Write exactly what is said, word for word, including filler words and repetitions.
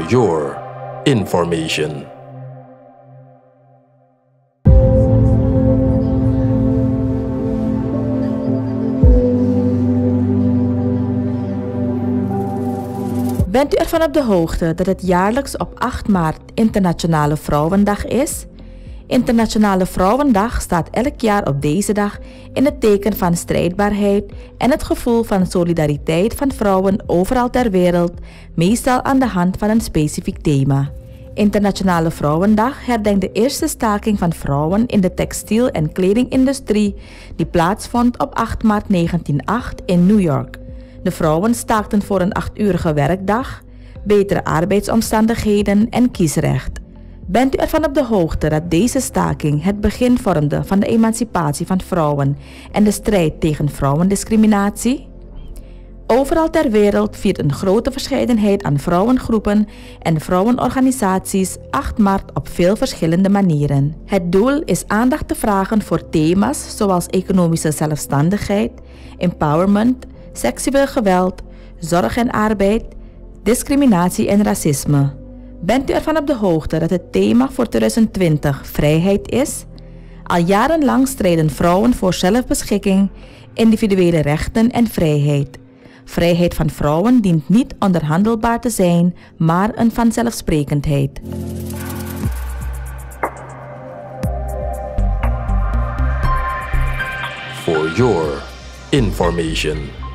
your information. Bent u ervan op de hoogte dat het jaarlijks op acht maart Internationale Vrouwendag is? Internationale Vrouwendag staat elk jaar op deze dag in het teken van strijdbaarheid en het gevoel van solidariteit van vrouwen overal ter wereld, meestal aan de hand van een specifiek thema. Internationale Vrouwendag herdenkt de eerste staking van vrouwen in de textiel- en kledingindustrie die plaatsvond op acht maart negentienhonderdacht in New York. De vrouwen staakten voor een achturige werkdag, betere arbeidsomstandigheden en kiesrecht. Bent u ervan op de hoogte dat deze staking het begin vormde van de emancipatie van vrouwen en de strijd tegen vrouwendiscriminatie? Overal ter wereld viert een grote verscheidenheid aan vrouwengroepen en vrouwenorganisaties acht maart op veel verschillende manieren. Het doel is aandacht te vragen voor thema's zoals economische zelfstandigheid, empowerment, seksueel geweld, zorg en arbeid, discriminatie en racisme. Bent u ervan op de hoogte dat het thema voor twintig twintig vrijheid is? Al jarenlang strijden vrouwen voor zelfbeschikking, individuele rechten en vrijheid. Vrijheid van vrouwen dient niet onderhandelbaar te zijn, maar een vanzelfsprekendheid. For your information.